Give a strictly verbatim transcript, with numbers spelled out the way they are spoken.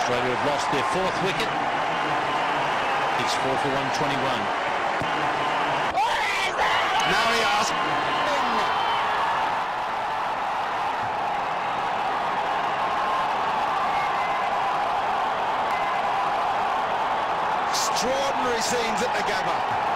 Australia have lost their fourth wicket. It's four for one twenty-one. Now he asks. Extraordinary scenes at the Gabba.